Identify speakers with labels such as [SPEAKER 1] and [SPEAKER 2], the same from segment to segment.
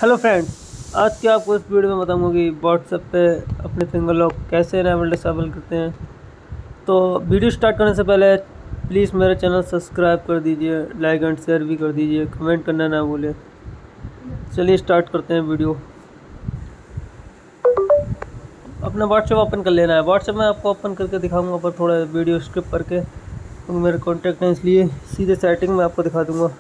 [SPEAKER 1] Hello friends, आज के आपको इस वीडियो में बताऊंगा कि व्हाट्सएप पे अपने फिंगर लॉक कैसे इनेबल डिसेबल करते हैं। तो वीडियो स्टार्ट करने से पहले प्लीज़ मेरा चैनल सब्सक्राइब कर दीजिए, लाइक एंड शेयर भी कर दीजिए, कमेंट करना ना भूलें। चलिए स्टार्ट करते हैं वीडियो। अपना व्हाट्सएप ओपन कर लेना है। व्हाट्सएप में आपको ओपन करके दिखाऊंगा, पर थोड़ा वीडियो स्किप करके, तो मेरे कॉन्टैक्ट हैं इसलिए सीधे सेटिंग में आपको दिखा दूँगा।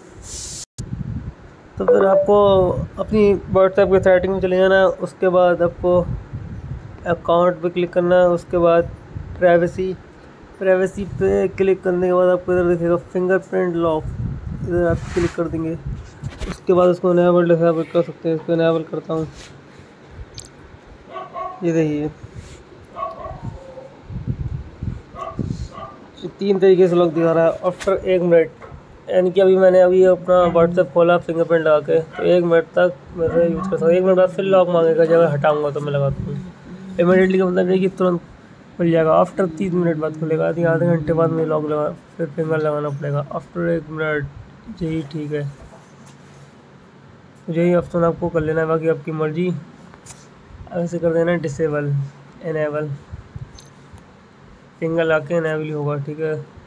[SPEAKER 1] तो फिर आपको अपनी व्हाट्सएप की सेटिंग में चले जाना है। उसके बाद आपको अकाउंट पे क्लिक करना है। उसके बाद प्राइवेसी पे क्लिक करने के बाद आपको इधर दिखेगा फिंगरप्रिंट लॉक, इधर आप क्लिक कर देंगे। उसके बाद उसको इनेबल डिसेबल कर सकते हैं। इसको इनेबल करता हूँ, ये देखिए 3 तरीके से लॉक दिखा रहा है आफ्टर 1 मिनट, यानी कि मैंने अपना व्हाट्सएप खोला फिंगरप्रिंट लगा के, तो 1 मिनट तक मैं यूज़ कर सकता हूँ। 1 मिनट बाद फिर लॉक मांगेगा, जब हटाऊंगा तो मैं लगाता हूँ। इमीडिएटली का मतलब ये कि तुरंत खुल जाएगा। आफ्टर 30 मिनट बाद खुलेगा, यदि आधे घंटे बाद में लॉक लगा फिर फिंगर लगाना पड़ेगा। आफ्टर 1 मिनट यही ठीक है। यही ऑप्शन आपको कर लेना है, बाकी आपकी मर्जी। ऐसे कर देना डिसेबल, इनेबल, फिंगर लगा के इनेबल होगा, ठीक है।